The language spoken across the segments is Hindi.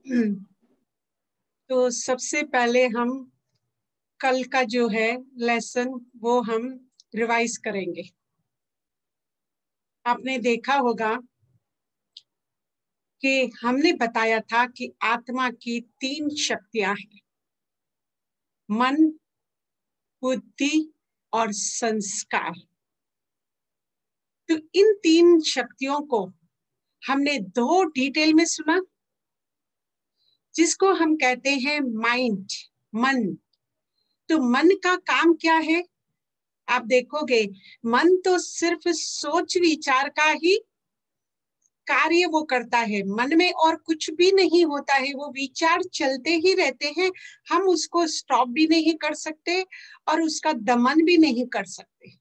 तो सबसे पहले हम कल का जो है लेसन वो हम रिवाइज करेंगे। आपने देखा होगा कि हमने बताया था कि आत्मा की 3 शक्तियां हैं, मन, बुद्धि और संस्कार। तो इन 3 शक्तियों को हमने 2 डिटेल में सुना, जिसको हम कहते हैं माइंड, मन। तो मन का काम क्या है? आप देखोगे मन तो सिर्फ सोच विचार का ही कार्य वो करता है, मन में और कुछ भी नहीं होता है, वो विचार चलते ही रहते हैं। हम उसको स्टॉप भी नहीं कर सकते और उसका दमन भी नहीं कर सकते।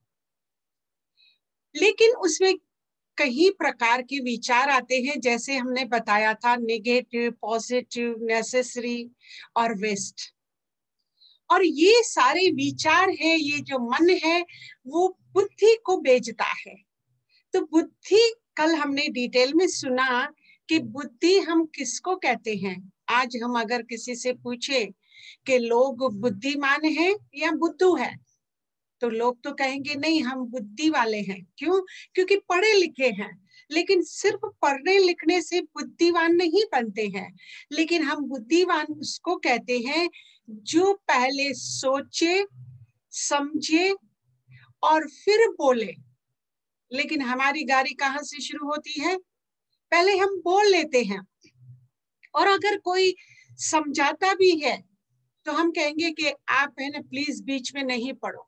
लेकिन उसमें कई प्रकार के विचार आते हैं, जैसे हमने बताया था नेगेटिव, पॉजिटिव, नेसेसरी और वेस्ट। और ये सारे विचार है, ये जो मन है वो बुद्धि को बेचता है। तो बुद्धि, कल हमने डिटेल में सुना कि बुद्धि हम किसको कहते हैं। आज हम अगर किसी से पूछे कि लोग बुद्धिमान हैं या बुद्धू है, तो लोग तो कहेंगे नहीं हम बुद्धि वाले हैं। क्यों? क्योंकि पढ़े लिखे हैं। लेकिन सिर्फ पढ़ने लिखने से बुद्धिमान नहीं बनते हैं। लेकिन हम बुद्धिमान उसको कहते हैं जो पहले सोचे, समझे और फिर बोले। लेकिन हमारी गाड़ी कहाँ से शुरू होती है? पहले हम बोल लेते हैं, और अगर कोई समझाता भी है तो हम कहेंगे कि आप है ना प्लीज बीच में नहीं पढ़ो।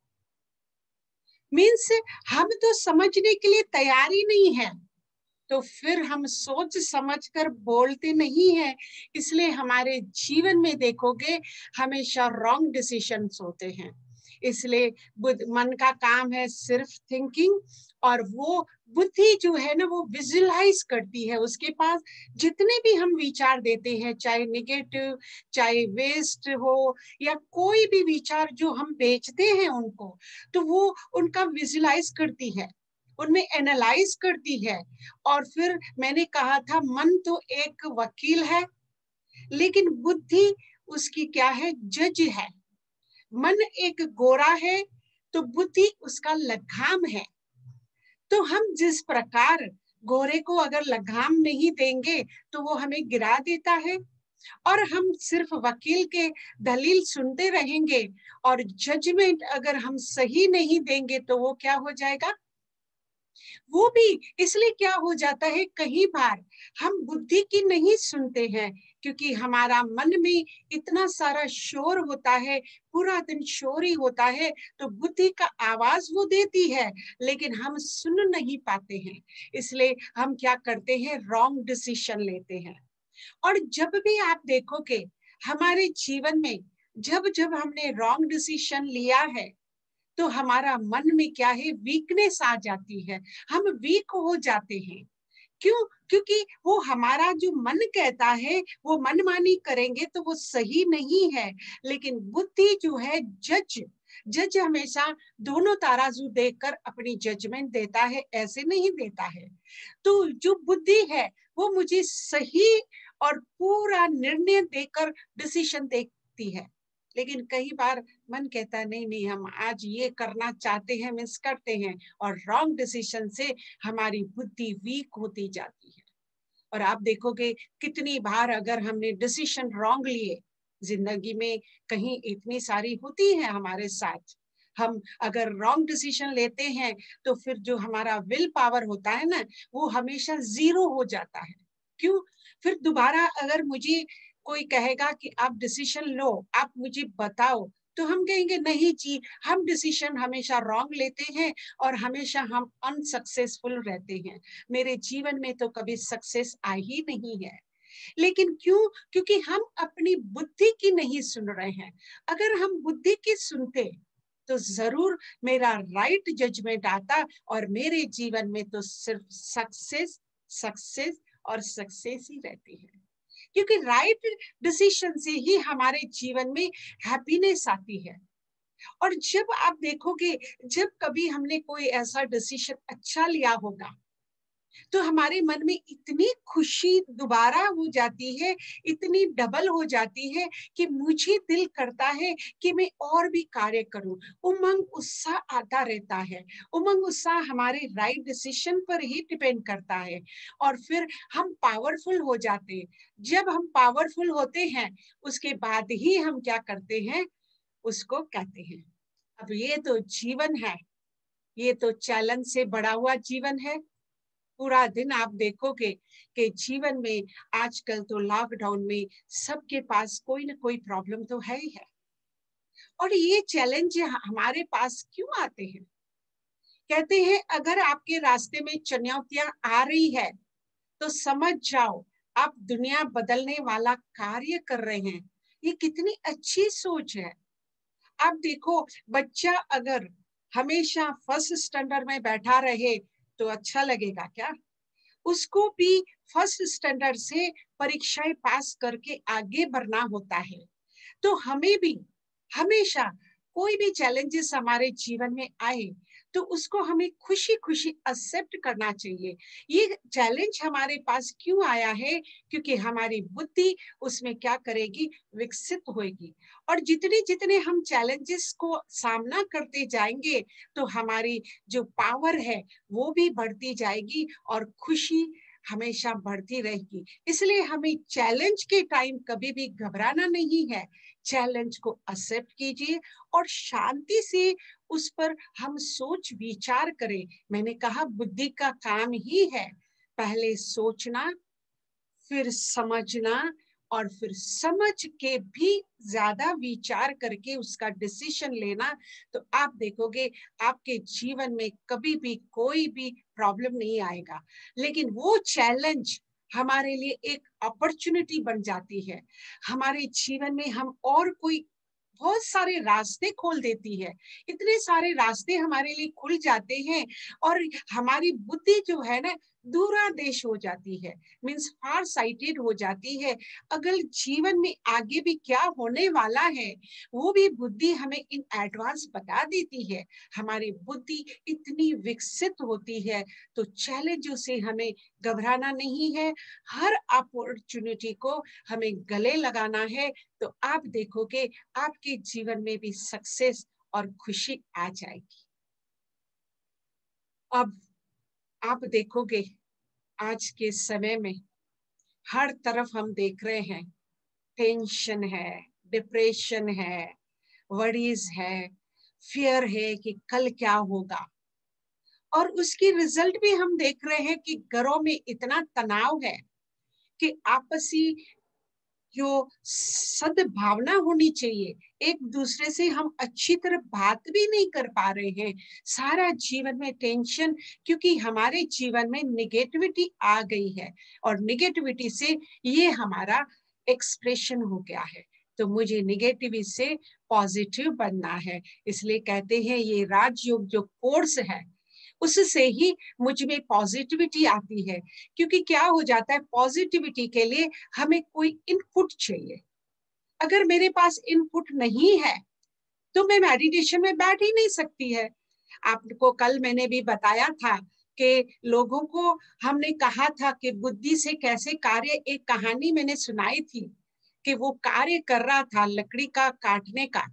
मीन्स हम तो समझने के लिए तैयार ही नहीं है, तो फिर हम सोच समझकर बोलते नहीं है। इसलिए हमारे जीवन में देखोगे हमेशा रॉन्ग डिसीजंस होते हैं। इसलिए मन का काम है सिर्फ थिंकिंग, और वो बुद्धि जो है ना वो विजुअलाइज करती है। उसके पास जितने भी हम विचार देते हैं, चाहे नेगेटिव, चाहे वेस्ट हो, या कोई भी विचार जो हम बेचते हैं उनको, तो वो उनका विजुअलाइज करती है, उनमें एनालाइज करती है। और फिर मैंने कहा था मन तो एक वकील है, लेकिन बुद्धि उसकी क्या है? जज है। मन एक गोरा है तो बुद्धि उसका लगाम है। तो हम जिस प्रकार गोरे को अगर लगाम नहीं देंगे तो वो हमें गिरा देता है, और हम सिर्फ वकील के दलील सुनते रहेंगे और जजमेंट अगर हम सही नहीं देंगे तो वो क्या हो जाएगा? वो भी इसलिए क्या हो जाता है, कई बार हम बुद्धि की नहीं सुनते हैं क्योंकि हमारा मन में इतना सारा शोर होता है, पूरा दिन शोर ही होता है। तो बुद्धि का आवाज वो देती है लेकिन हम सुन नहीं पाते हैं। इसलिए हम क्या करते हैं? रॉन्ग डिसीजन लेते हैं। और जब भी आप देखोगे हमारे जीवन में जब जब हमने रॉन्ग डिसीजन लिया है तो हमारा मन में क्या है? वीकनेस आ जाती है, हम वीक हो जाते हैं। क्यों? क्योंकि वो हमारा जो मन कहता है वो मनमानी करेंगे तो वो सही नहीं है। लेकिन बुद्धि जो है जज, जज हमेशा दोनों तराजू देखकर अपनी जजमेंट देता है, ऐसे नहीं देता है। तो जो बुद्धि है वो मुझे सही और पूरा निर्णय देकर डिसीजन देती है। लेकिन कई बार मन कहता है नहीं नहीं हम आज ये करना चाहते हैं, मिस करते हैं, और रॉन्ग डिसीजन से हमारी बुद्धि वीक होती जाती है। और आप देखोगे कितनी बार अगर हमने डिसीजन रॉन्ग लिए जिंदगी में, कहीं इतनी सारी होती है हमारे साथ, हम अगर रॉन्ग डिसीजन लेते हैं तो फिर जो हमारा विल पावर होता है ना वो हमेशा 0 हो जाता है। क्यों? फिर दोबारा अगर मुझे कोई कहेगा कि आप डिसीजन लो, आप मुझे बताओ, तो हम कहेंगे नहीं जी, हम डिसीजन हमेशा रॉन्ग लेते हैं और हमेशा हम अनसक्सेसफुल रहते हैं। मेरे जीवन में तो कभी सक्सेस आई ही नहीं है। लेकिन क्यों? क्योंकि हम अपनी बुद्धि की नहीं सुन रहे हैं। अगर हम बुद्धि की सुनते तो जरूर मेरा राइट जजमेंट आता और मेरे जीवन में तो सिर्फ सक्सेस, सक्सेस और सक्सेस ही रहती है। क्योंकि राइट डिसीजन से ही हमारे जीवन में हैप्पीनेस आती है। और जब आप देखोगे जब कभी हमने कोई ऐसा डिसीजन अच्छा लिया होगा तो हमारे मन में इतनी खुशी दोबारा हो जाती है, इतनी डबल हो जाती है कि मुझे दिल करता है कि मैं और भी कार्य करूं। उमंग उत्साह आता रहता है। उमंग उत्साह हमारे राइट डिसीजन पर ही डिपेंड करता है और फिर हम पावरफुल हो जाते हैं। जब हम पावरफुल होते हैं उसके बाद ही हम क्या करते हैं, उसको कहते हैं अब ये तो जीवन है, ये तो चैलेंज से बड़ा हुआ जीवन है। पूरा दिन आप देखोगे कि जीवन में आजकल तो लॉकडाउन में सबके पास कोई ना कोई प्रॉब्लम तो है ही है। और ये चैलेंज हमारे पास क्यों आते हैं? कहते हैं अगर आपके रास्ते में चुनौतियां आ रही है तो समझ जाओ आप दुनिया बदलने वाला कार्य कर रहे हैं। ये कितनी अच्छी सोच है। आप देखो, बच्चा अगर हमेशा फर्स्ट स्टैंडर्ड में बैठा रहे तो अच्छा लगेगा क्या? उसको भी फर्स्ट स्टैंडर्ड से परीक्षाएं पास करके आगे बढ़ना होता है। तो हमें भी हमेशा कोई भी चैलेंजेस हमारे जीवन में आए तो उसको हमें खुशी खुशी एक्सेप्ट करना चाहिए। ये चैलेंज हमारे पास क्यों आया है? क्योंकि हमारी बुद्धि उसमें क्या करेगी, विकसित होगी। और जितने जितने हम चैलेंजेस को सामना करते जाएंगे तो हमारी जो पावर है वो भी बढ़ती जाएगी और खुशी हमेशा बढ़ती रहेगी। इसलिए हमें चैलेंज के टाइम कभी भी घबराना नहीं है। चैलेंज को एक्सेप्ट कीजिए और शांति से उस पर हम सोच विचार करें। मैंने कहा बुद्धि का काम ही है पहले सोचना, फिर समझना और फिर समझ के भी ज्यादा विचार करके उसका डिसीजन लेना। तो आप देखोगे आपके जीवन में कभी भी कोई भी प्रॉब्लम नहीं आएगा। लेकिन वो चैलेंज हमारे लिए एक अपॉर्चुनिटी बन जाती है। हमारे जीवन में हम और कोई बहुत सारे रास्ते खोल देती है। इतने सारे रास्ते हमारे लिए खुल जाते हैं और हमारी बुद्धि जो है ना दूरादेश हो जाती है, मीन्स फार साइटेड हो जाती है। अगर जीवन में आगे भी क्या होने वाला है वो भी बुद्धि हमें इन एडवांस बता देती है। हमारी बुद्धि इतनी विकसित होती है तो चैलेंजों से हमें घबराना नहीं है। हर अपॉर्चुनिटी को हमें गले लगाना है। तो आप देखोगे आपके जीवन में भी सक्सेस और खुशी आ जाएगी। अब आप देखोगे आज के समय में हर तरफ हम देख रहे हैं टेंशन है, डिप्रेशन है, वरीज है, फियर है कि कल क्या होगा। और उसकी रिजल्ट भी हम देख रहे हैं कि घरों में इतना तनाव है कि आपसी जो सद्भावना होनी चाहिए एक दूसरे से हम अच्छी तरह बात भी नहीं कर पा रहे हैं। सारा जीवन में टेंशन, क्योंकि हमारे जीवन में निगेटिविटी आ गई है और निगेटिविटी से ये हमारा एक्सप्रेशन हो गया है। तो मुझे निगेटिविटी से पॉजिटिव बनना है। इसलिए कहते हैं ये राजयोग जो कोर्स है उससे ही मुझ में पॉजिटिविटी आती है। क्योंकि क्या हो जाता है, पॉजिटिविटी के लिए हमें कोई इनपुट चाहिए। अगर मेरे पास इनपुट नहीं है तो मैं मेडिटेशन में बैठ ही नहीं सकती है। आपको कल मैंने भी बताया था कि लोगों को हमने कहा था कि बुद्धि से कैसे कार्य, एक कहानी मैंने सुनाई थी कि वो कार्य कर रहा था लकड़ी का काटने का,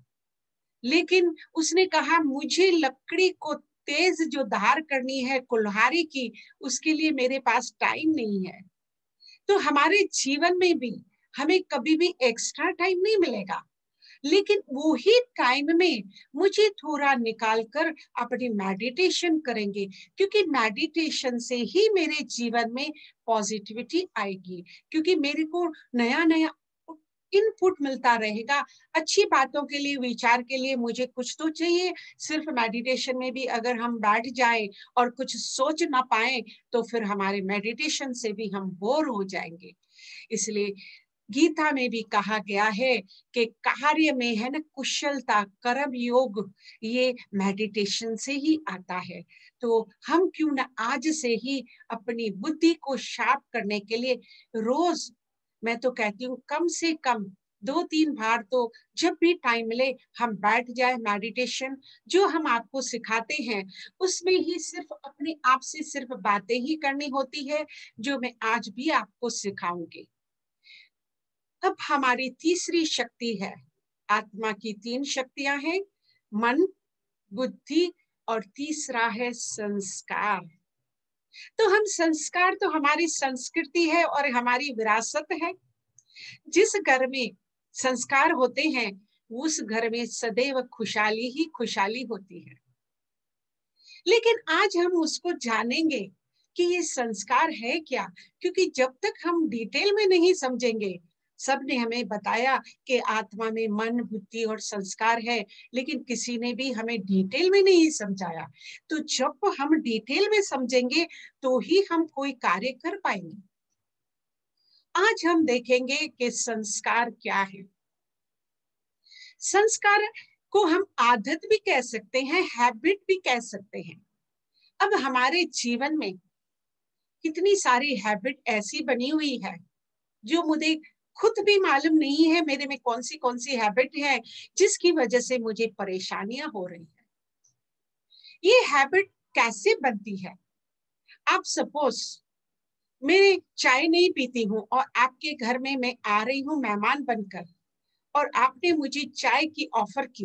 लेकिन उसने कहा मुझे लकड़ी को तेज जो धार करनी है कुल्हाड़ी की उसके लिए मेरे पास टाइम नहीं है। तो हमारे जीवन में भी हमें कभी भी एक्स्ट्रा टाइम नहीं मिलेगा, लेकिन वो ही टाइम में मुझे थोड़ा निकाल कर अपनी मेडिटेशन करेंगे, क्योंकि मेडिटेशन से ही मेरे जीवन में पॉजिटिविटी आएगी। क्योंकि मेरे को नया नया इनपुट मिलता रहेगा। अच्छी बातों के लिए, विचार के लिए मुझे कुछ तो चाहिए। सिर्फ मेडिटेशन में भी अगर हम बैठ जाएं और कुछ सोच ना पाए तो फिर हमारे मेडिटेशन से भी हम बोर हो जाएंगे। इसलिए गीता में भी कहा गया है कि कार्य में है ना कुशलता, कर्म योग, ये मेडिटेशन से ही आता है। तो हम क्यों ना आज से ही अपनी बुद्धि को शार्प करने के लिए रोज, मैं तो कहती हूँ कम से कम 2-3 बार तो जब भी टाइम मिले हम बैठ जाए। मेडिटेशन जो हम आपको सिखाते हैं उसमें ही सिर्फ अपने आप से सिर्फ बातें ही करनी होती है, जो मैं आज भी आपको सिखाऊंगी। अब हमारी तीसरी शक्ति है, आत्मा की 3 शक्तियां हैं, मन, बुद्धि और तीसरा है संस्कार। तो हम संस्कार तो हमारी संस्कृति है और हमारी विरासत है। जिस घर में संस्कार होते हैं उस घर में सदैव खुशहाली ही खुशहाली होती है। लेकिन आज हम उसको जानेंगे कि ये संस्कार है क्या, क्योंकि जब तक हम डिटेल में नहीं समझेंगे, सबने हमें बताया कि आत्मा में मन, बुद्धि और संस्कार है, लेकिन किसी ने भी हमें डिटेल में नहीं समझाया। तो जब हम डिटेल में समझेंगे तो ही हम कोई कार्य कर पाएंगे। आज हम देखेंगे कि संस्कार क्या है। संस्कार को हम आदत भी कह सकते हैं, हैबिट भी कह सकते हैं। अब हमारे जीवन में कितनी सारी हैबिट ऐसी बनी हुई है जो मुझे खुद भी मालूम नहीं है मेरे में कौन सी हैबिट है जिसकी वजह से मुझे परेशानियां हो रही है। ये हैबिट कैसे बनती है? आप सपोज मैं चाय नहीं पीती हूँ और आपके घर में मैं आ रही हूँ मेहमान बनकर, और आपने मुझे चाय की ऑफर की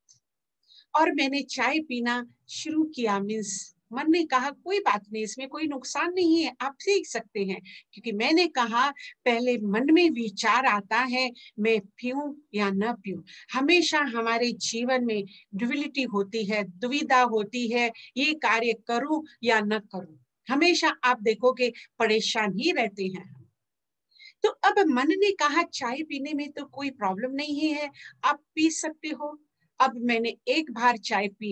और मैंने चाय पीना शुरू किया। मीन्स मन ने कहा कोई बात नहीं, इसमें कोई नुकसान नहीं है, आप सीख सकते हैं। क्योंकि मैंने कहा पहले मन में विचार आता है मैं पीऊं या न पीऊं। हमेशा हमारे जीवन में ड्युअलिटी होती है, दुविधा होती है, ये कार्य करूं या न करूं। हमेशा आप देखोगे परेशान ही रहते हैं। तो अब मन ने कहा चाय पीने में तो कोई प्रॉब्लम नहीं है, आप पी सकते हो। अब मैंने एक बार चाय पी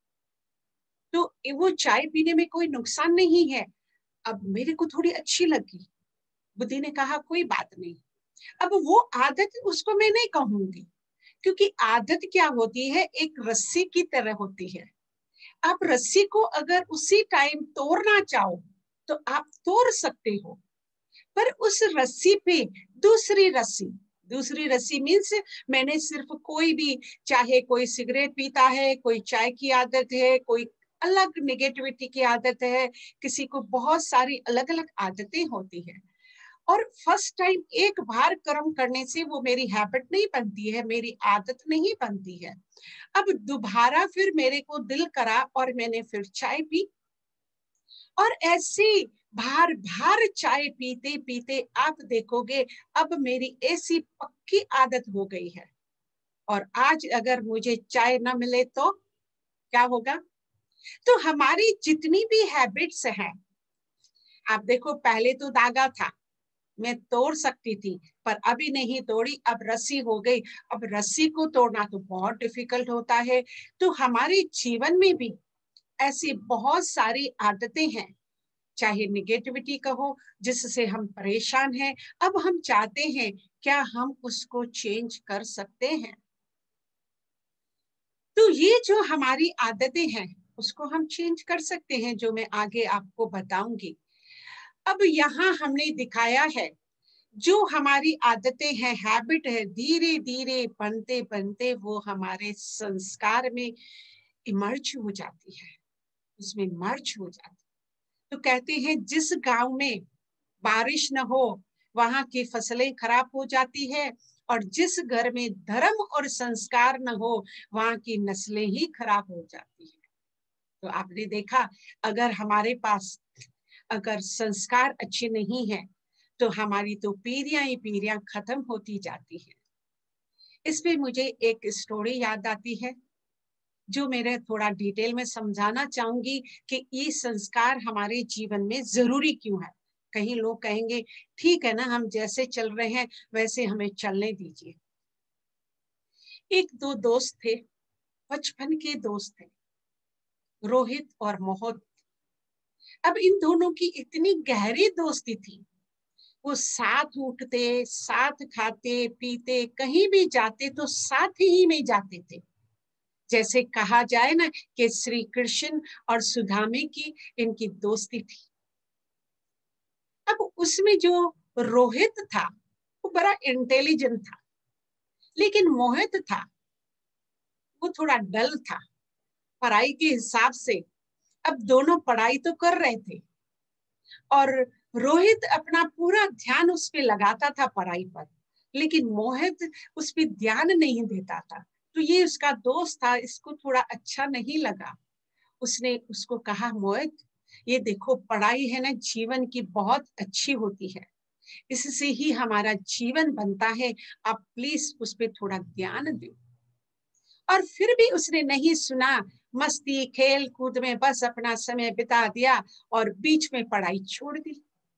तो वो चाय पीने में कोई नुकसान नहीं है। अब मेरे को थोड़ी अच्छी लगी, बुद्धि ने कहा कोई बात नहीं। अब वो आदत उसको मैं नहीं कहूंगी, क्योंकि आदत क्या होती है, एक रस्सी की तरह होती है। आप रस्सी को अगर उसी टाइम तोड़ना चाहो तो आप तोड़ सकते हो, पर उस रस्सी पे दूसरी रस्सी, दूसरी रस्सी मीन्स मैंने सिर्फ कोई भी, चाहे कोई सिगरेट पीता है, कोई चाय की आदत है, कोई अलग नेगेटिविटी की आदत है, किसी को बहुत सारी अलग अलग आदतें होती है। और फर्स्ट टाइम एक बार कर्म करने से वो मेरी हैबिट नहीं बनती है, मेरी आदत नहीं बनती है। अब दोबारा फिर मेरे को दिल करा और मैंने फिर चाय पी, और ऐसी बार बार चाय पीते पीते आप देखोगे अब मेरी ऐसी पक्की आदत हो गई है। और आज अगर मुझे चाय ना मिले तो क्या होगा? तो हमारी जितनी भी हैबिट्स हैं, आप देखो पहले तो धागा था, मैं तोड़ सकती थी, पर अभी नहीं तोड़ी, अब रस्सी हो गई। अब रस्सी को तोड़ना तो बहुत डिफिकल्ट होता है। तो हमारे जीवन में भी ऐसी बहुत सारी आदतें हैं, चाहे निगेटिविटी कहो, जिससे हम परेशान हैं। अब हम चाहते हैं क्या हम उसको चेंज कर सकते हैं? तो ये जो हमारी आदतें हैं उसको हम चेंज कर सकते हैं, जो मैं आगे आपको बताऊंगी। अब यहाँ हमने दिखाया है जो हमारी आदतें हैं, हैबिट है, धीरे धीरे बनते बनते वो हमारे संस्कार में इमर्ज हो जाती है, उसमें मर्ज हो जाती है। तो कहते हैं जिस गांव में बारिश न हो वहां की फसलें खराब हो जाती है, और जिस घर में धर्म और संस्कार न हो वहां की नस्लें ही खराब हो जाती है। तो आपने देखा, अगर हमारे पास अगर संस्कार अच्छे नहीं है तो हमारी तो पीढ़ियां ही पीढ़ियां खत्म होती जाती है। इसमें मुझे एक स्टोरी याद आती है जो मेरे थोड़ा डिटेल में समझाना चाहूंगी कि ये संस्कार हमारे जीवन में जरूरी क्यों है। कहीं लोग कहेंगे ठीक है ना, हम जैसे चल रहे हैं वैसे हमें चलने दीजिए। एक दो दोस्त थे, बचपन के दोस्त थे, रोहित और मोहित। अब इन दोनों की इतनी गहरी दोस्ती थी, वो साथ उठते, साथ खाते पीते, कहीं भी जाते तो साथ ही में जाते थे। जैसे कहा जाए ना कि श्री कृष्ण और सुदामे की इनकी दोस्ती थी। अब उसमें जो रोहित था वो बड़ा इंटेलिजेंट था, लेकिन मोहित था, वो थोड़ा डल था पढ़ाई के हिसाब से। अब दोनों पढ़ाई तो कर रहे थे और रोहित अपना पूरा ध्यान उस पे लगाता था पढ़ाई पर, लेकिन मोहित उस पे ध्यान नहीं देता था। तो ये उसका दोस्त था, इसको थोड़ा अच्छा नहीं लगा। उसने उसको कहा, मोहित ये देखो पढ़ाई है ना जीवन की बहुत अच्छी होती है, इससे ही हमारा जीवन बनता है, आप प्लीज उस पर थोड़ा ध्यान दो। और फिर भी उसने नहीं सुना, मस्ती खेल कूद में बस अपना समय बिता दिया और बीच में पढ़ाई छोड़ दी।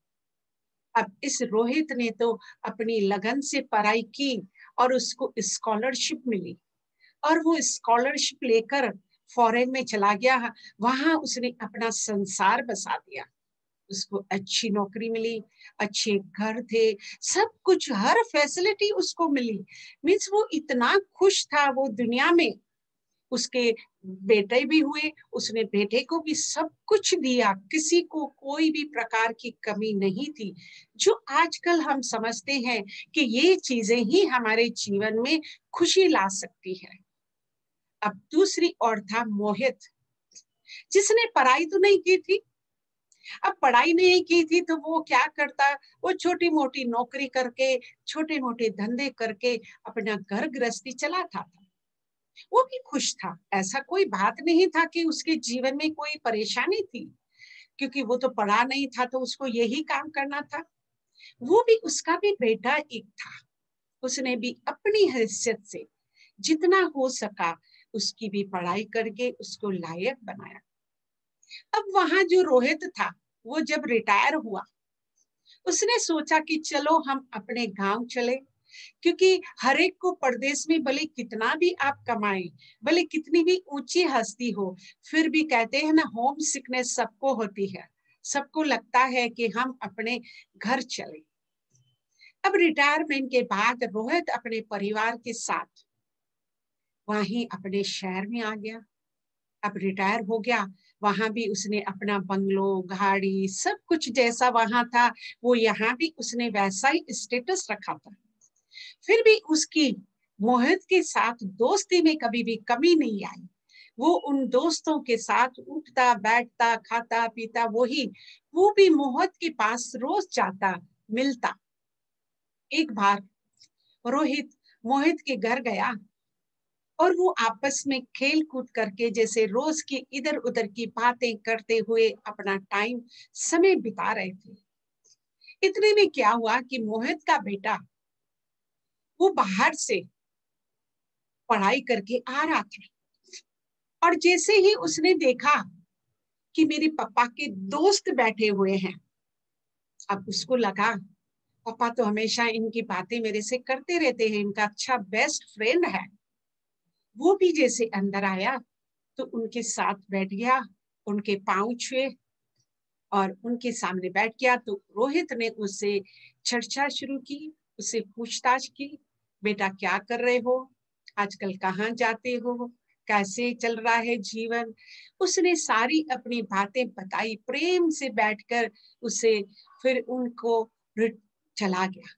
अब इस रोहित ने तो अपनी लगन से पढ़ाई की और उसको स्कॉलरशिप मिली और वो स्कॉलरशिप लेकर फॉरेन में चला गया। वहां उसने अपना संसार बसा दिया, उसको अच्छी नौकरी मिली, अच्छे घर थे, सब कुछ हर फैसिलिटी उसको मिली। मीन्स वो इतना खुश था वो दुनिया में। उसके बेटे भी हुए, उसने बेटे को भी सब कुछ दिया, किसी को कोई भी प्रकार की कमी नहीं थी। जो आजकल हम समझते हैं कि ये चीजें ही हमारे जीवन में खुशी ला सकती है। अब दूसरी ओर था मोहित, जिसने पढ़ाई तो नहीं की थी। अब पढ़ाई नहीं की थी तो वो क्या करता, वो छोटी मोटी नौकरी करके, छोटे मोटे धंधे करके अपना घर गृहस्थी चलाता था। वो भी खुश था, ऐसा कोई बात नहीं था कि उसके जीवन में कोई परेशानी थी, क्योंकि वो तो पढ़ा नहीं था तो उसको यही काम करना था। वो भी, उसका भी बेटा एक था, उसने भी अपनी हैसियत से जितना हो सका उसकी भी पढ़ाई करके उसको लायक बनाया। अब वहां जो रोहित था, वो जब रिटायर हुआ, उसने सोचा कि चलो हम अपने गांव चले, क्योंकि हर एक को परदेश में भले कितना भी आप कमाएं, भले कितनी भी ऊंची हस्ती हो, फिर भी कहते हैं ना, होम सिकनेस सबको होती है, सबको लगता है कि हम अपने घर चले। अब रिटायरमेंट के बाद रोहित अपने परिवार के साथ वहीं अपने शहर में आ गया। अब रिटायर हो गया, वहां भी उसने अपना बंगलो गाड़ी सब कुछ जैसा वहां था, वो यहाँ भी उसने वैसा ही स्टेटस रखा था। फिर भी उसकी मोहित के साथ दोस्ती में कभी भी कमी नहीं आई। वो उन दोस्तों के साथ उठता बैठता खाता पीता, वही वो भी मोहित के पास रोज जाता मिलता। एक बार रोहित मोहित के घर गया और वो आपस में खेल कूद करके जैसे रोज की इधर उधर की बातें करते हुए अपना टाइम समय बिता रहे थे। इतने में क्या हुआ कि मोहित का बेटा वो बाहर से पढ़ाई करके आ रहा था और जैसे ही उसने देखा कि मेरे पापा के दोस्त बैठे हुए हैं, अब उसको लगा पापा तो हमेशा इनकी बातें मेरे से करते रहते हैं, इनका अच्छा बेस्ट फ्रेंड है। वो भी जैसे अंदर आया तो उनके साथ बैठ गया, उनके पांव छुए और उनके सामने बैठ गया। तो रोहित ने उससे चर्चा शुरू की, उससे पूछताछ की, बेटा क्या कर रहे हो, आजकल कहाँ जाते हो, कैसे चल रहा है जीवन। उसने सारी अपनी बातें बताई प्रेम से बैठकर उसे, फिर उनको चला गया।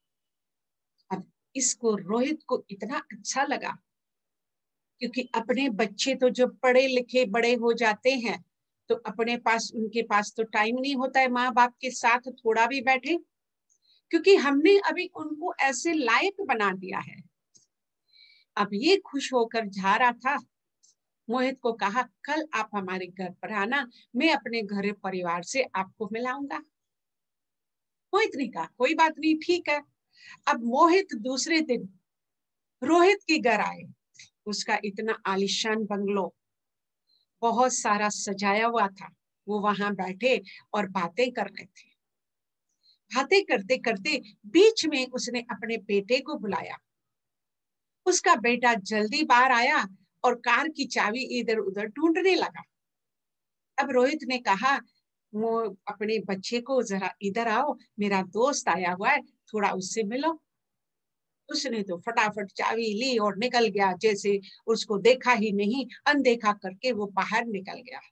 अब इसको रोहित को इतना अच्छा लगा, क्योंकि अपने बच्चे तो जब पढ़े लिखे बड़े हो जाते हैं तो अपने पास, उनके पास तो टाइम नहीं होता है माँ बाप के साथ थोड़ा भी बैठे, क्योंकि हमने अभी उनको ऐसे लायक बना दिया है। अब ये खुश होकर जा रहा था, मोहित को कहा कल आप हमारे घर पर आना, मैं अपने घर परिवार से आपको मिलाऊंगा। मोहित ने कहा कोई बात नहीं, ठीक है। अब मोहित दूसरे दिन रोहित के घर आए, उसका इतना आलीशान बंगलो बहुत सारा सजाया हुआ था, वो वहां बैठे और बातें कर रहे थे। बातें करते करते बीच में उसने अपने बेटे को बुलाया। उसका बेटा जल्दी बाहर आया और कार की चाबी इधर उधर ढूंढने लगा। अब रोहित ने कहा, वो अपने बच्चे को जरा इधर आओ, मेरा दोस्त आया हुआ है, थोड़ा उससे मिलो। उसने तो फटाफट चाबी ली और निकल गया, जैसे उसको देखा ही नहीं, अनदेखा करके वो बाहर निकल गया।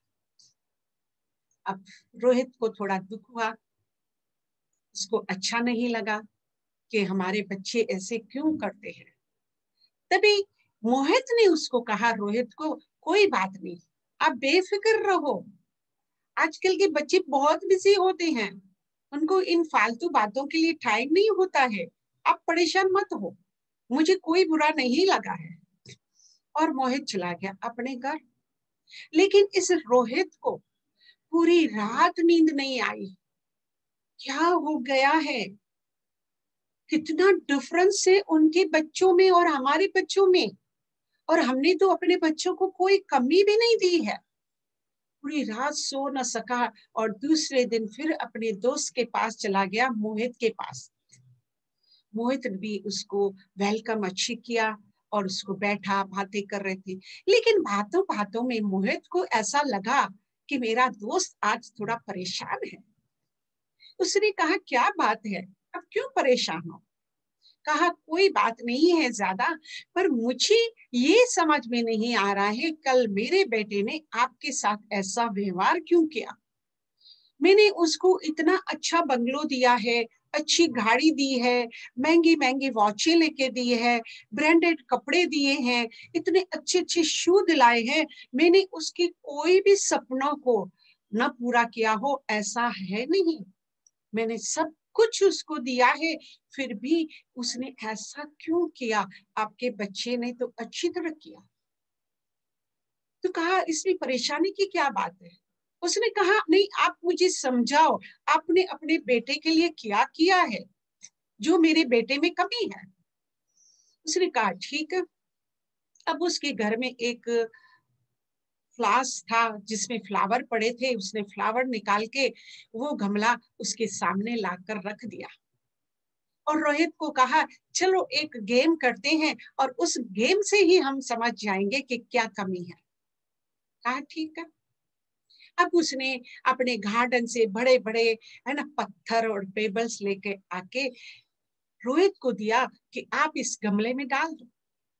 अब रोहित को थोड़ा दुख हुआ, उसको अच्छा नहीं लगा कि हमारे बच्चे ऐसे क्यों करते हैं। तभी मोहित ने उसको कहा, रोहित को, कोई बात नहीं, आप बेफिक्र रहो, आजकल के बच्चे बहुत बिजी होते हैं, उनको इन फालतू बातों के लिए टाइम नहीं होता है, आप परेशान मत हो, मुझे कोई बुरा नहीं लगा है। और मोहित चला गया अपने घर। लेकिन इस रोहित को पूरी रात नींद नहीं आई। क्या हो गया है? कितना डिफरेंस है उनके बच्चों में और हमारे बच्चों में, और हमने तो अपने बच्चों को कोई कमी भी नहीं दी है। पूरी रात सो न सका और दूसरे दिन फिर अपने दोस्त के पास चला गया, मोहित के पास। मोहित ने भी उसको वेलकम अच्छी किया और उसको बैठा, बातें कर रहे थे। लेकिन बातों बातों में मोहित को ऐसा लगा कि मेरा दोस्त आज थोड़ा परेशान है। उसने कहा, क्या बात है, अब क्यों परेशान हो? कहा, कोई बात नहीं है ज्यादा, पर मुझे ये समझ में नहीं आ रहा है कल मेरे बेटे ने आपके साथ ऐसा व्यवहार क्यों किया। मैंने उसको इतना अच्छा बंगलो दिया है, अच्छी गाड़ी दी है, महंगी महंगी वॉचें लेके दी है, ब्रांडेड कपड़े दिए हैं, इतने अच्छे अच्छे शू दिलाए हैं, मैंने उसकी कोई भी सपनों को न पूरा किया हो ऐसा है नहीं। मैंने सब कुछ उसको दिया है, फिर भी उसने ऐसा क्यों किया? आपके बच्चे ने तो अच्छी तरह किया। तो कहा, इसमें परेशानी की क्या बात है? उसने कहा, नहीं, आप मुझे समझाओ, आपने अपने बेटे के लिए क्या किया है जो मेरे बेटे में कमी है? उसने कहा, ठीक है। अब उसके घर में एक फ्लास था जिसमें फ्लावर पड़े थे, उसने फ्लावर निकाल के वो गमला उसके सामने लाकर रख दिया और रोहित को कहा, चलो एक गेम करते हैं और उस गेम से ही हम समझ जाएंगे कि क्या कमी है। कहा, ठीक है। अब उसने अपने गार्डन से बड़े बड़े, है ना, पत्थर और पेबल्स लेके आके रोहित को दिया कि आप इस गमले में डाल दो।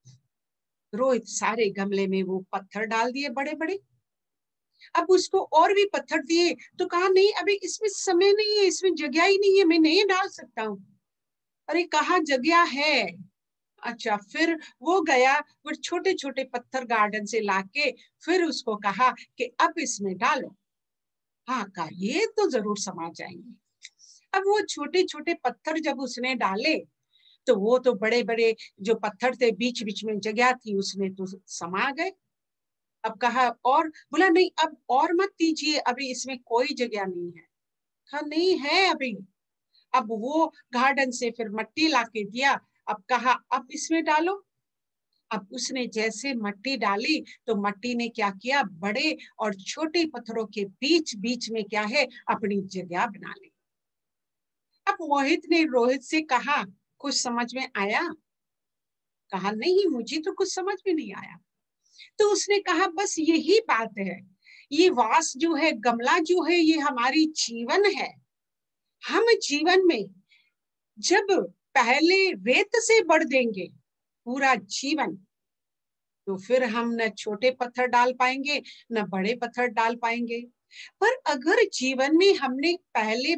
रोहित सारे गमले में वो पत्थर डाल दिए बड़े बड़े। अब उसको और भी पत्थर दिए तो कहा, नहीं, अभी इसमें समय नहीं है, इसमें जगह ही नहीं है, मैं नहीं डाल सकता हूँ। अरे, कहा जगह है। अच्छा, फिर वो गया, वो छोटे छोटे पत्थर गार्डन से लाके फिर उसको कहा कि अब इसमें डालो। हाँ, कहा, ये तो जरूर समा जाएंगे। अब वो छोटे छोटे पत्थर जब उसने डाले तो वो तो बड़े बड़े जो पत्थर थे, बीच बीच में जगह थी, उसमें तो समा गए। अब कहा, और बोला, नहीं, अब और मत दीजिए, अभी इसमें कोई जगह नहीं है। कहा, नहीं है अभी। अब वो गार्डन से फिर मट्टी लाके दिया। अब कहा, अब इसमें डालो। अब उसने जैसे मट्टी डाली तो मट्टी ने क्या किया, बड़े और छोटे पत्थरों के बीच बीच में क्या है, अपनी जगह बना ली। अब मोहित ने रोहित से कहा, कुछ समझ में आया? कहा, नहीं, मुझे तो कुछ समझ में नहीं आया। तो उसने कहा, बस यही बात है, ये वास जो है, गमला जो है, ये हमारी जीवन है। हम जीवन में जब पहले रेत से बढ़ देंगे पूरा जीवन, तो फिर हम न छोटे पत्थर डाल पाएंगे न बड़े पत्थर डाल पाएंगे। पर अगर जीवन में हमने पहले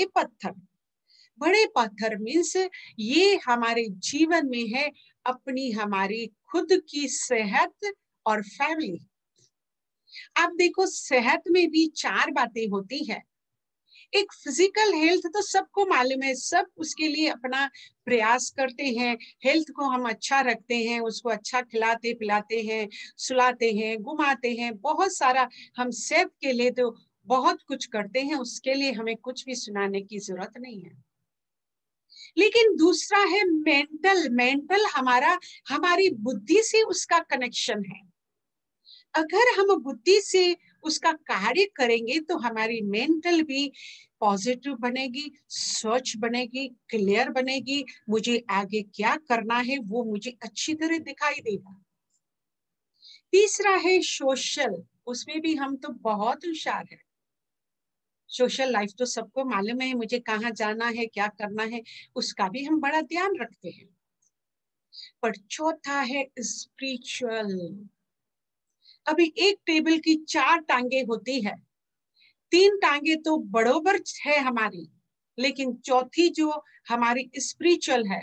बड़े पत्थर मीन्स ये हमारे जीवन में है अपनी हमारी खुद की सेहत और फैमिली। आप देखो, सेहत में भी चार बातें होती है। एक फिजिकल हेल्थ तो सबको मालूम है, सब उसके लिए अपना प्रयास करते हैं, हेल्थ को हम अच्छा रखते हैं, उसको अच्छा खिलाते पिलाते हैं, सुलाते हैं, घुमाते हैं, बहुत सारा हम सेहत के लिए तो बहुत कुछ करते हैं, उसके लिए हमें कुछ भी सुनाने की जरूरत नहीं है। लेकिन दूसरा है मेंटल। मेंटल हमारा हमारी बुद्धि से उसका कनेक्शन है। अगर हम बुद्धि से उसका कार्य करेंगे तो हमारी मेंटल भी पॉजिटिव बनेगी, स्वच्छ बनेगी, क्लियर बनेगी, मुझे आगे क्या करना है वो मुझे अच्छी तरह दिखाई देगा। तीसरा है सोशल, उसमें भी हम तो बहुत होशियार है। सोशल लाइफ तो सबको मालूम है, मुझे कहाँ जाना है, क्या करना है, उसका भी हम बड़ा ध्यान रखते हैं। पर चौथा है स्पिरिचुअल। अभी एक टेबल की चार टांगे होती है, तीन टांगे तो बरोबर है हमारी, लेकिन चौथी जो हमारी स्पिरिचुअल है,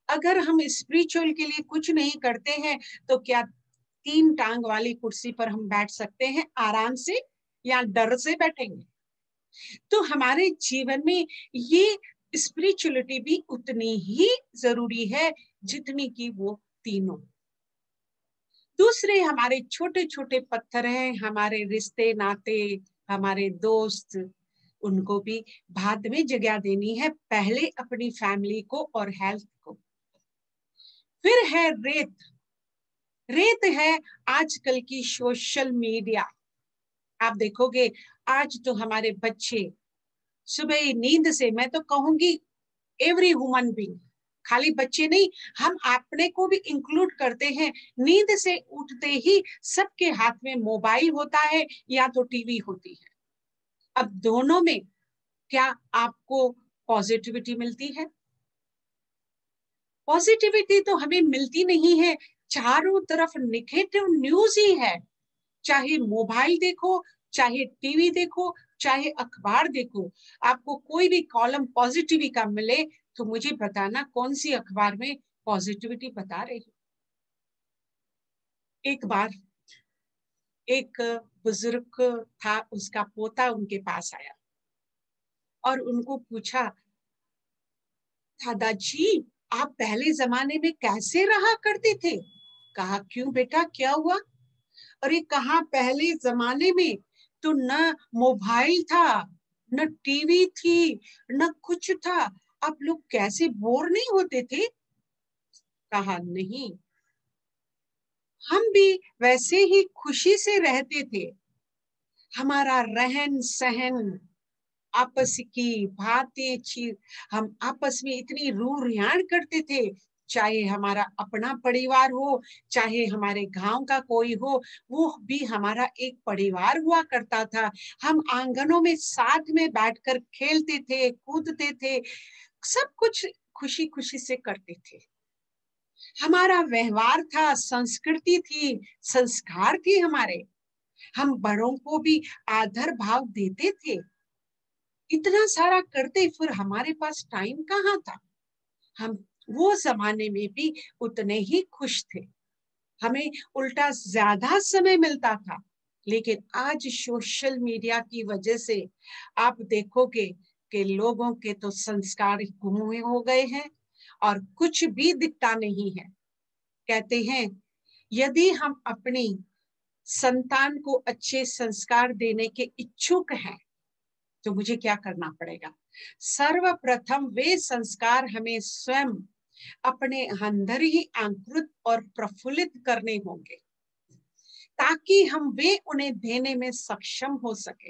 अगर हम स्पिरिचुअल के लिए कुछ नहीं करते हैं तो क्या 3 टांग वाली कुर्सी पर हम बैठ सकते हैं आराम से, या डर से बैठेंगे? तो हमारे जीवन में ये स्पिरिचुअलिटी भी उतनी ही जरूरी है जितनी कि वो तीनों। दूसरे हमारे छोटे छोटे पत्थर हैं, हमारे रिश्ते नाते, हमारे दोस्त, उनको भी बाद में जगह देनी है, पहले अपनी फैमिली को और हेल्थ को। फिर है रेत। रेत है आजकल की सोशल मीडिया। आप देखोगे आज तो हमारे बच्चे सुबह नींद से, मैं तो कहूंगी एवरी ह्यूमन बीइंग, खाली बच्चे नहीं, हम अपने को भी इंक्लूड करते हैं, नींद से उठते ही सबके हाथ में मोबाइल होता है या तो टीवी होती है। अब दोनों में क्या आपको पॉजिटिविटी मिलती है? पॉजिटिविटी तो हमें मिलती नहीं है, चारों तरफ नेगेटिव न्यूज ही है। चाहे मोबाइल देखो, चाहे टीवी देखो, चाहे अखबार देखो, आपको कोई भी कॉलम पॉजिटिविटी का मिले तो मुझे बताना कौन सी अखबार में पॉजिटिविटी बता रही है। एक बार एक बुजुर्ग था, उसका पोता उनके पास आया और उनको पूछा, दादाजी आप पहले जमाने में कैसे रहा करते थे? कहा क्यों बेटा, क्या हुआ? अरे कहा पहले जमाने में तो न मोबाइल था, न टीवी थी, न कुछ था, आप लोग कैसे बोर नहीं होते थे? कहा नहीं, हम भी वैसे ही खुशी से रहते थे। हमारा रहन सहन, आपस की बातें चीज, हम आपस में इतनी रूह करते थे, चाहे हमारा अपना परिवार हो, चाहे हमारे गांव का कोई हो, वो भी हमारा एक परिवार हुआ करता था। हम आंगनों में साथ में बैठकर खेलते थे, कूदते थे, सब कुछ खुशी खुशी से करते थे। हमारा व्यवहार था, संस्कृति थी, संस्कार थे हमारे, हम बड़ों को भी आदर भाव देते थे। इतना सारा करते, फिर हमारे पास टाइम कहाँ था? हम वो जमाने में भी उतने ही खुश थे, हमें उल्टा ज्यादा समय मिलता था। लेकिन आज सोशल मीडिया की वजह से आप देखोगे कि लोगों के तो संस्कार गुम हो गए हैं और कुछ भी दिखता नहीं है। कहते हैं यदि हम अपनी संतान को अच्छे संस्कार देने के इच्छुक हैं तो मुझे क्या करना पड़ेगा? सर्वप्रथम वे संस्कार हमें स्वयं अपने अंदर ही अंकुरित और प्रफुल्लित करने होंगे, ताकि हम वे उन्हें देने में सक्षम हो सके।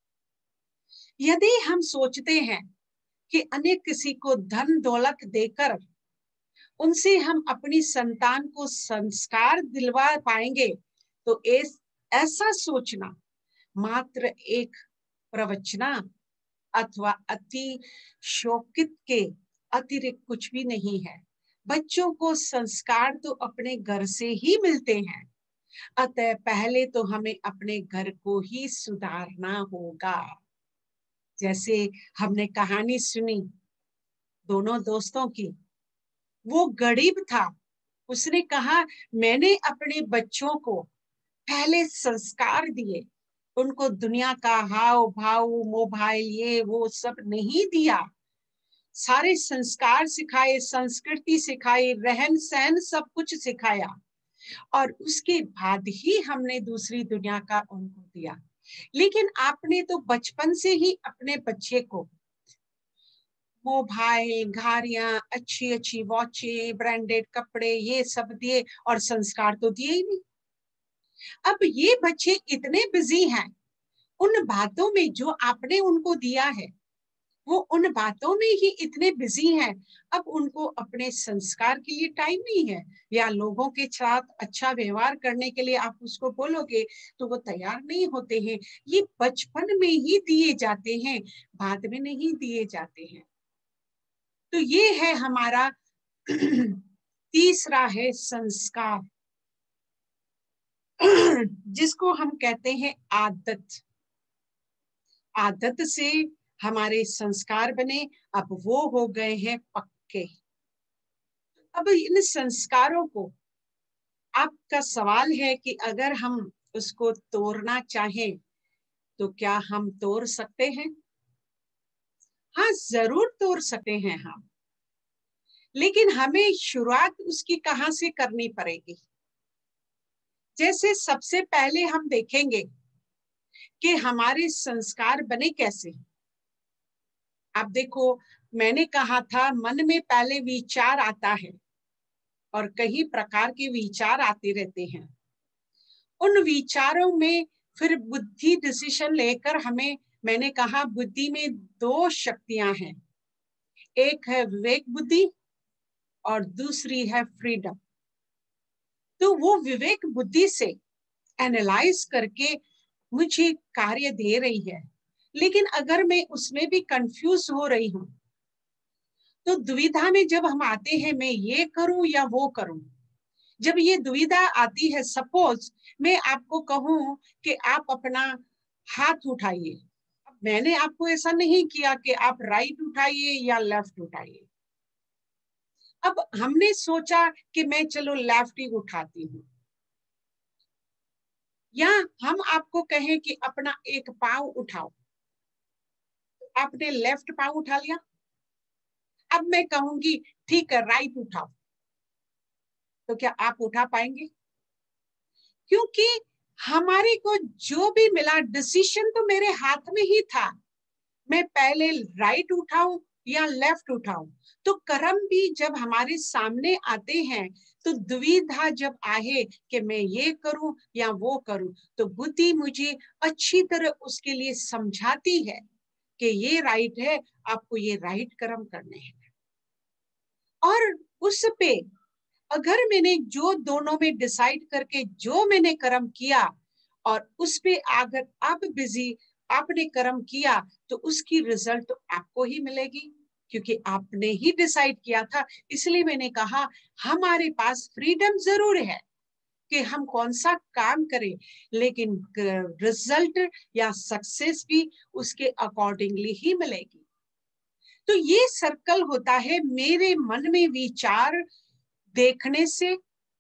यदि हम सोचते हैं कि अन्य किसी को धन दौलत देकर उनसे हम अपनी संतान को संस्कार दिलवा पाएंगे, तो ऐसा सोचना मात्र एक प्रवचना अथवा अति शौकित के अतिरिक्त कुछ भी नहीं है। बच्चों को संस्कार तो अपने घर से ही मिलते हैं, अतः पहले तो हमें अपने घर को ही सुधारना होगा। जैसे हमने कहानी सुनी दोनों दोस्तों की, वो गरीब था, उसने कहा मैंने अपने बच्चों को पहले संस्कार दिए, उनको दुनिया का हाव भाव मोबाइल ये वो सब नहीं दिया, सारे संस्कार सिखाए, संस्कृति सिखाई, रहन सहन सब कुछ सिखाया, और उसके बाद ही हमने दूसरी दुनिया का उनको दिया। लेकिन आपने तो बचपन से ही अपने बच्चे को मोबाइल, घारियां, अच्छी अच्छी वॉचे, ब्रांडेड कपड़े ये सब दिए और संस्कार तो दिए ही नहीं। अब ये बच्चे इतने बिजी हैं उन बातों में जो आपने उनको दिया है, वो उन बातों में ही इतने बिजी हैं, अब उनको अपने संस्कार के लिए टाइम नहीं है, या लोगों के साथ अच्छा व्यवहार करने के लिए आप उसको बोलोगे तो वो तैयार नहीं होते हैं। ये बचपन में ही दिए जाते हैं, बाद में नहीं दिए जाते हैं। तो ये है हमारा तीसरा है संस्कार, जिसको हम कहते हैं आदत। आदत से हमारे संस्कार बने, अब वो हो गए हैं पक्के। अब इन संस्कारों को, आपका सवाल है कि अगर हम उसको तोड़ना चाहें तो क्या हम तोड़ सकते हैं? हाँ, जरूर तोड़ सकते हैं हम, लेकिन हमें शुरुआत उसकी कहाँ से करनी पड़ेगी? जैसे सबसे पहले हम देखेंगे कि हमारे संस्कार बने कैसे। आप देखो, मैंने कहा था मन में पहले विचार आता है और कई प्रकार के विचार आते रहते हैं। उन विचारों में फिर बुद्धि डिसीजन लेकर हमें, मैंने कहा बुद्धि में दो शक्तियां हैं, एक है विवेक बुद्धि और दूसरी है फ्रीडम। तो वो विवेक बुद्धि से एनालाइज करके मुझे कार्य दे रही है, लेकिन अगर मैं उसमें भी कंफ्यूज हो रही हूँ तो दुविधा में जब हम आते हैं, मैं ये करूं या वो करूं, जब ये दुविधा आती है, सपोज मैं आपको कहूं कि आप अपना हाथ उठाइए, मैंने आपको ऐसा नहीं किया कि आप राइट उठाइए या लेफ्ट उठाइए। अब हमने सोचा कि मैं चलो लेफ्ट ही उठाती हूँ, या हम आपको कहें कि अपना एक पाँव उठाओ, आपने लेफ्ट पाँव उठा लिया, अब मैं कहूंगी ठीक है राइट उठाओ, तो क्या आप उठा पाएंगे? क्योंकि हमारे को जो भी मिला डिसीजन तो मेरे हाथ में ही था, मैं पहले राइट उठाऊं या लेफ्ट उठाऊं। तो कर्म भी जब हमारे सामने आते हैं तो दुविधा जब आए कि मैं ये करूं या वो करूं, तो बुद्धि मुझे अच्छी तरह उसके लिए समझाती है कि ये राइट है, आपको ये राइट कर्म करने हैं। और उस पे अगर मैंने जो दोनों में डिसाइड करके जो मैंने कर्म किया और उस पे अगर आप बिजी आपने कर्म किया, तो उसकी रिजल्ट तो आपको ही मिलेगी, क्योंकि आपने ही डिसाइड किया था। इसलिए मैंने कहा हमारे पास फ्रीडम जरूर है कि हम कौन सा काम करें, लेकिन रिजल्ट या सक्सेस भी उसके अकॉर्डिंगली ही मिलेगी। तो ये सर्कल होता है मेरे मन में विचार देखने से,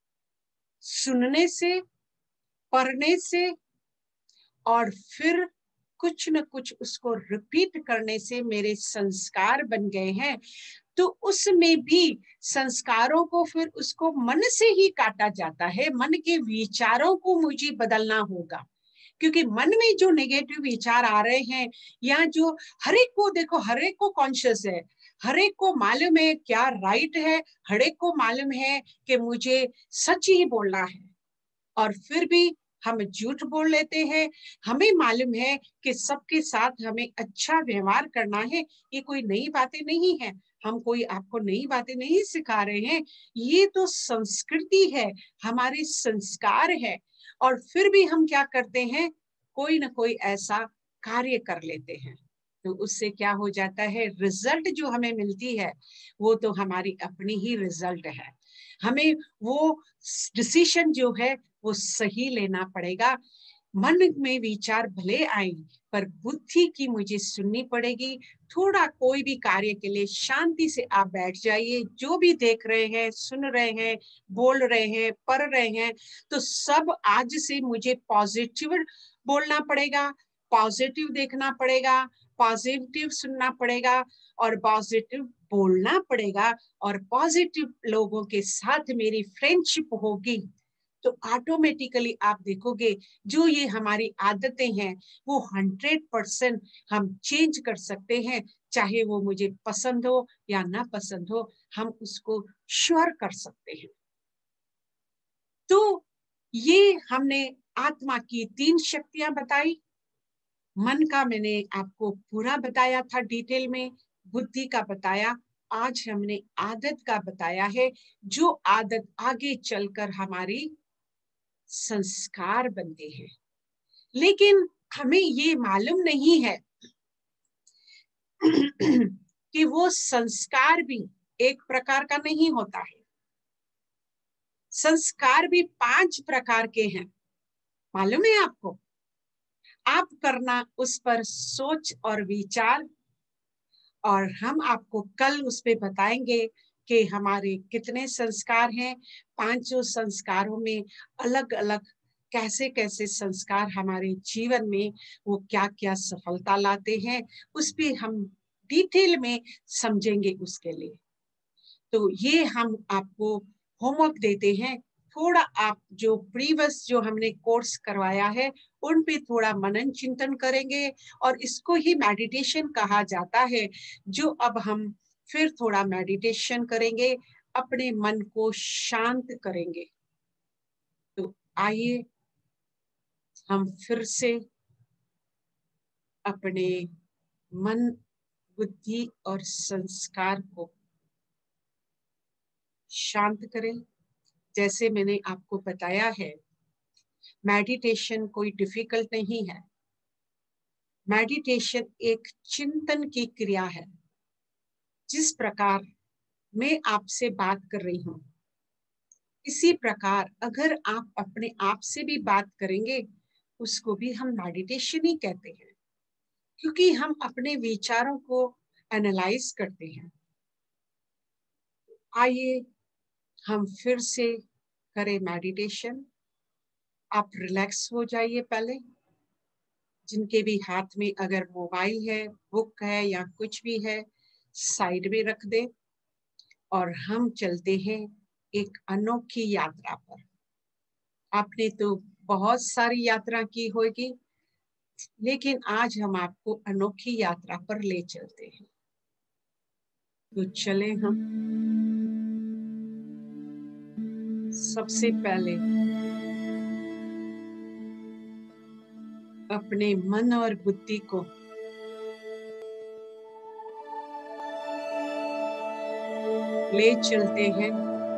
सुनने से, पढ़ने से, और फिर कुछ न कुछ उसको रिपीट करने से मेरे संस्कार बन गए हैं। तो उसमें भी संस्कारों को फिर उसको मन से ही काटा जाता है, मन के विचारों को मुझे बदलना होगा, क्योंकि मन में जो नेगेटिव विचार आ रहे हैं, या जो हर एक को देखो, हर एक को कॉन्शियस है, हर एक को मालूम है क्या राइट है, हर एक को मालूम है कि मुझे सच ही बोलना है, और फिर भी हम झूठ बोल लेते हैं। हमें मालूम है कि सबके साथ हमें अच्छा व्यवहार करना है, ये कोई नई बातें नहीं है, हम कोई आपको नई बातें नहीं सिखा रहे हैं, ये तो संस्कृति है, हमारे संस्कार है। और फिर भी हम क्या करते हैं, कोई ना कोई ऐसा कार्य कर लेते हैं, तो उससे क्या हो जाता है, रिजल्ट जो हमें मिलती है वो तो हमारी अपनी ही रिजल्ट है। हमें वो डिसीजन जो है वो सही लेना पड़ेगा। मन में विचार भले आए, पर बुद्धि की मुझे सुननी पड़ेगी। थोड़ा कोई भी कार्य के लिए शांति से आप बैठ जाइए, जो भी देख रहे हैं, सुन रहे हैं, बोल रहे हैं, पढ़ रहे हैं, तो सब आज से मुझे पॉजिटिव बोलना पड़ेगा, पॉजिटिव देखना पड़ेगा, पॉजिटिव सुनना पड़ेगा और पॉजिटिव बोलना पड़ेगा, और पॉजिटिव लोगों के साथ मेरी फ्रेंडशिप होगी। तो ऑटोमेटिकली आप देखोगे जो ये हमारी आदतें हैं वो 100% हम चेंज कर सकते हैं, चाहे वो मुझे पसंद हो या ना पसंद हो, हम उसको श्योर कर सकते हैं। तो ये हमने आत्मा की 3 शक्तियां बताई, मन का मैंने आपको पूरा बताया था डिटेल में, बुद्धि का बताया, आज हमने आदत का बताया है, जो आदत आगे चलकर हमारी संस्कार बनते हैं। लेकिन हमें ये मालूम नहीं है कि वो संस्कार भी एक प्रकार का नहीं होता है, संस्कार भी 5 प्रकार के हैं, मालूम है आपको? आप करना उस पर सोच और विचार, और हम आपको कल उस पे बताएंगे कि हमारे कितने संस्कार हैं, पांचों संस्कारों में अलग अलग कैसे कैसे संस्कार हमारे जीवन में वो क्या क्या सफलता लाते हैं, उस पे हम डिटेल में समझेंगे उसके लिए। तो ये हम आपको होमवर्क देते हैं, थोड़ा आप जो प्रीवियस जो हमने कोर्स करवाया है उन पे थोड़ा मनन चिंतन करेंगे, और इसको ही मेडिटेशन कहा जाता है। जो अब हम फिर थोड़ा मेडिटेशन करेंगे, अपने मन को शांत करेंगे। तो आइए हम फिर से अपने मन, बुद्धि और संस्कार को शांत करें। जैसे मैंने आपको बताया है, मेडिटेशन कोई डिफिकल्ट नहीं है। मेडिटेशन एक चिंतन की क्रिया है। जिस प्रकार मैं आपसे बात कर रही हूँ, इसी प्रकार अगर आप अपने आप से भी बात करेंगे, उसको भी हम मेडिटेशन ही कहते हैं, क्योंकि हम अपने विचारों को एनालाइज करते हैं। आइए हम फिर से करें मेडिटेशन। आप रिलैक्स हो जाइए पहले। जिनके भी हाथ में अगर मोबाइल है, बुक है या कुछ भी है, साइड में रख दे, और हम चलते हैं एक अनोखी यात्रा पर। आपने तो बहुत सारी यात्रा की होगी, लेकिन आज हम आपको अनोखी यात्रा पर ले चलते हैं। तो चले हम। सबसे पहले अपने मन और बुद्धि को ले चलते हैं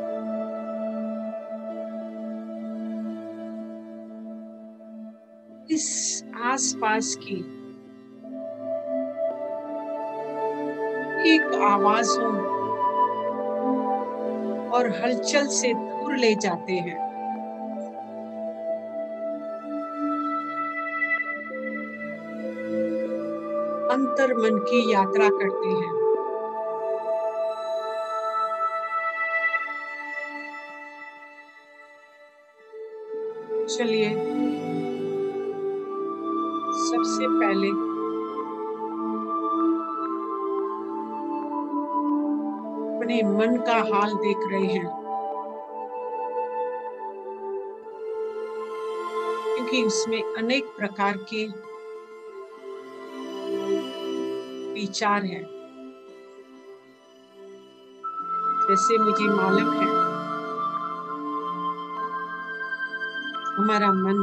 इस आसपास की एक आवाजों और हलचल से दूर ले जाते हैं। अंतर मन की यात्रा करते हैं। चलिए सबसे पहले अपने मन का हाल देख रहे हैं, क्योंकि उसमें अनेक प्रकार के विचार हैं। जैसे मुझे मालूम है, हमारा मन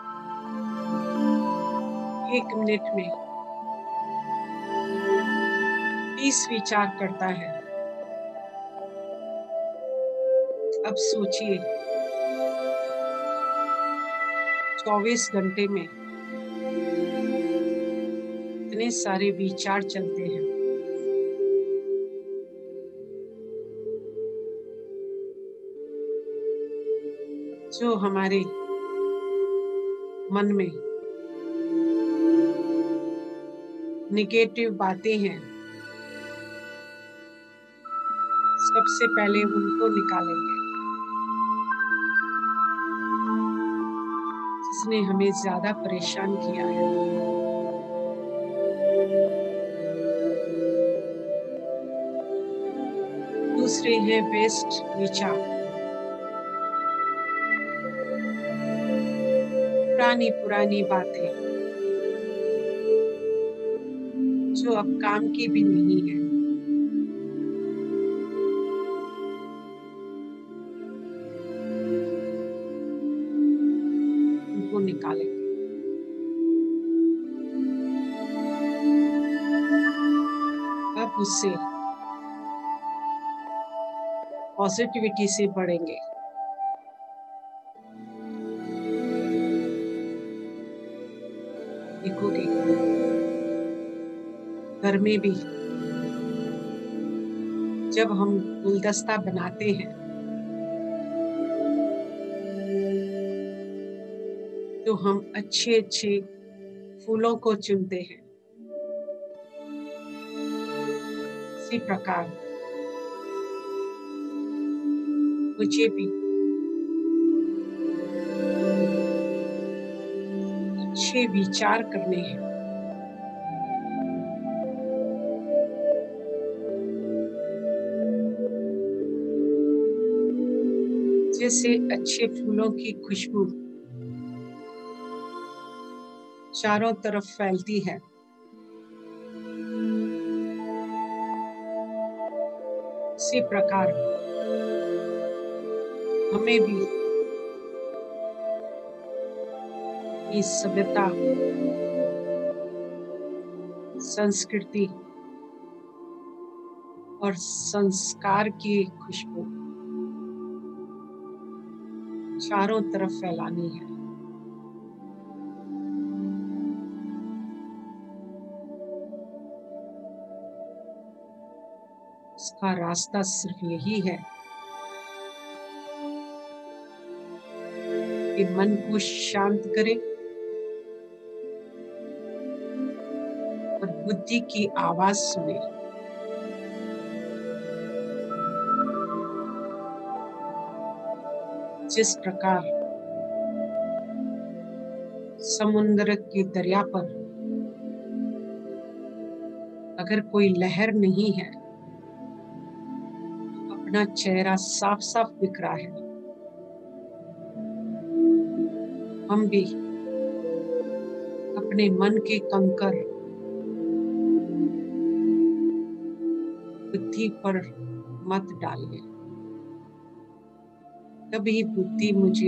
1 मिनट में 30 विचार करता है। अब सोचिए 24 घंटे में इतने सारे विचार चलते हैं। जो हमारे मन में नेगेटिव बातें हैं, सबसे पहले उनको निकालेंगे। जिसने हमें ज्यादा परेशान किया है, दूसरे हैं वेस्ट विचार, पुरानी पुरानी बातें जो अब काम की भी नहीं है। उनको निकालेंगे। अब उससे पॉजिटिविटी से बढ़ेंगे। देखोगे घर में भी जब हम गुलदस्ता बनाते हैं, तो हम अच्छे अच्छे फूलों को चुनते हैं। इसी प्रकार मुझे भी अच्छे विचार करने हैं। जैसे अच्छे फूलों की खुशबू चारों तरफ फैलती है, उसी प्रकार हमें भी इस सभ्यता, संस्कृति और संस्कार की खुशबू चारों तरफ फैलानी है। उसका रास्ता सिर्फ यही है कि मन को शांत करें और बुद्धि की आवाज सुने। जिस प्रकार समुद्र की दरिया पर अगर कोई लहर नहीं है, अपना चेहरा साफ साफ दिख रहा है, हम भी अपने मन के कंकर बुद्धि पर मत डालिए। कभी बुद्धि मुझे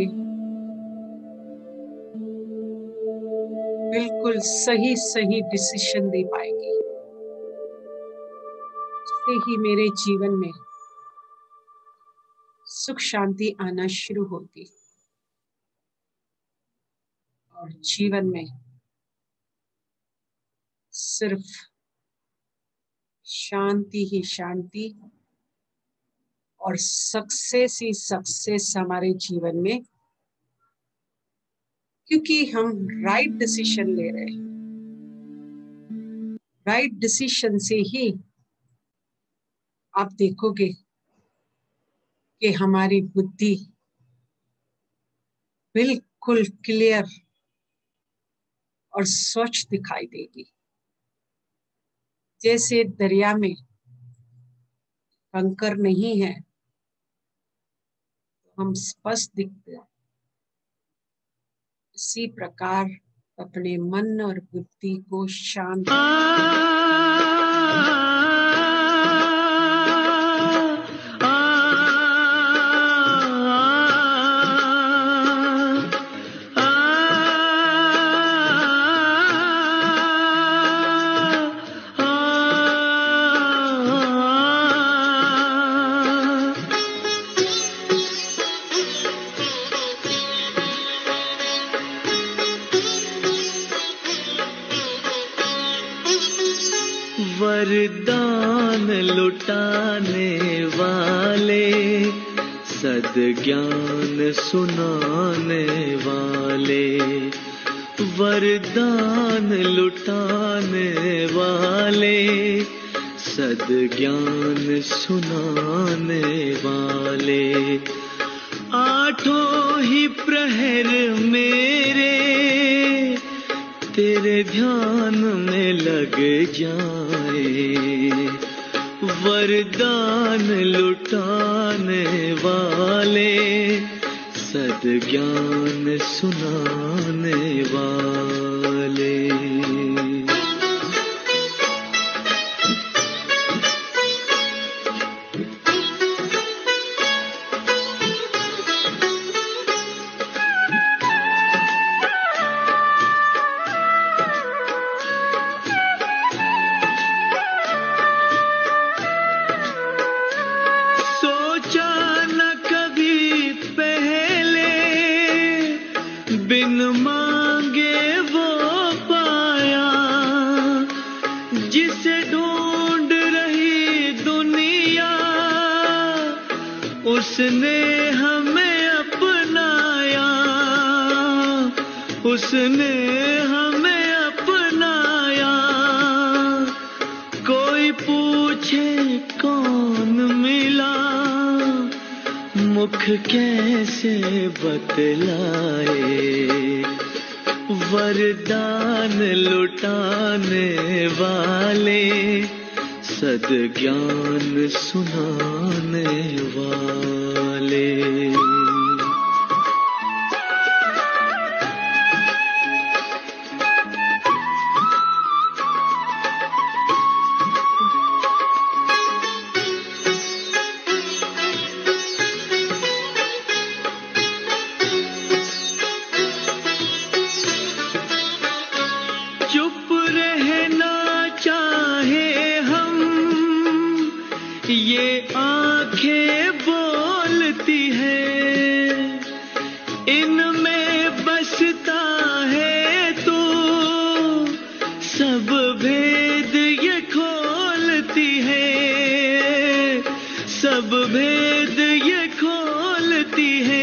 बिल्कुल सही सही डिसीजन दे पाएगी, उससे ही मेरे जीवन में सुख शांति आना शुरू होगी और जीवन में सिर्फ शांति ही शांति और सक्सेस ही सक्सेस हमारे जीवन में, क्योंकि हम राइट डिसीजन ले रहे हैं। राइट डिसीजन से ही आप देखोगे कि हमारी बुद्धि बिल्कुल क्लियर और स्वच्छ दिखाई देगी। जैसे दरिया में कंकर नहीं है तो हम स्पष्ट दिखते हैं, इसी प्रकार अपने मन और बुद्धि को शांत वरदान लुटाने वाले, सद्ज्ञान सुनाने वाले, वरदान लुटाने वाले, सद्ज्ञान सुनाने वाले, आठों ही प्रहर मेरे तेरे ध्यान में लग जाए, वरदान लुटाने वाले, सद्ज्ञान सुनाने वाले। बिन मांगे वो पाया, जिसे ढूंढ रही दुनिया, उसने हमें अपनाया, उसने हमें अपनाया। कोई पूछे कौन मिला, मुख कैसे बतलाए, वरदान लुटाने वाले, सद्ज्ञान सुनाने वाले। चुप रहना चाहे हम, ये आंखें बोलती है, इनमें बसता है तो सब भेद ये खोलती है, सब भेद ये खोलती है।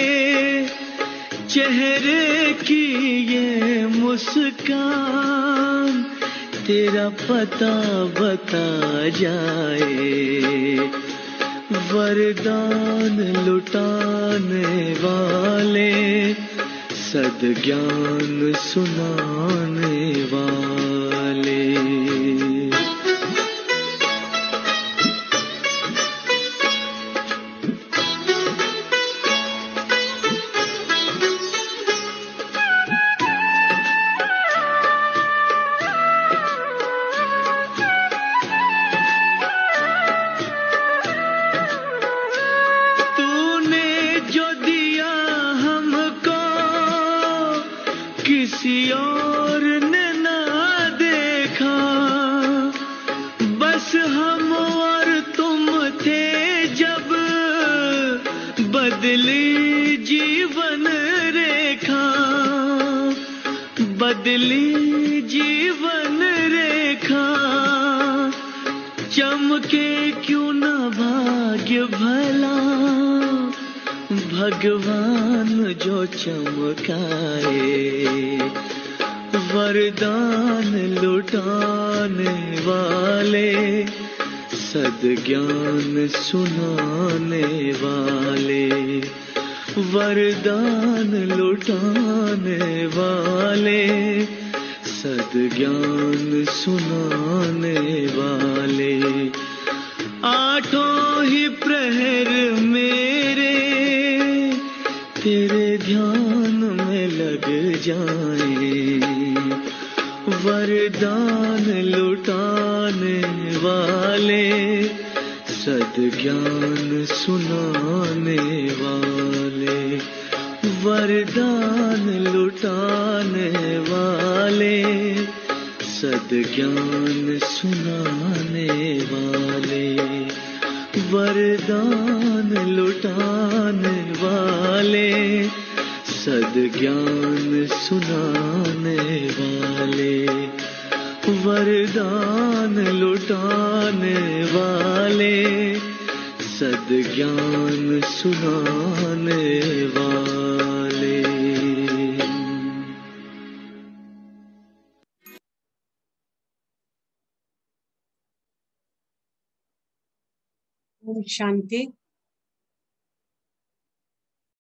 चेहरे की ये मुस्कान तेरा पता बता जाए, वरदान लुटाने वाले, सद्ज्ञान सुनाने वाले। किसी और ने ना देखा, बस हम और तुम थे जब, बदली जीवन रेखा, बदली जीवन रेखा। चमके क्यों ना भाग्य भला, भगवान जो चमकाए, वरदान लुटाने वाले, सद्ज्ञान सुनाने वाले, वरदान लुटाने वाले, सद्ज्ञान सुनाने वाले। आठों ही प्रहर मेरे तेरे ध्यान में लग जाए, वरदान लुटाने वाले, सद्ज्ञान सुनाने वाले, वरदान लुटाने वाले, सद्ज्ञान सुनाने वाले, वरदान लुटाने वाले, सद्ज्ञान सुनाने वाले, वरदान लुटाने वाले, सद्ज्ञान सुनाने वाले। शांति।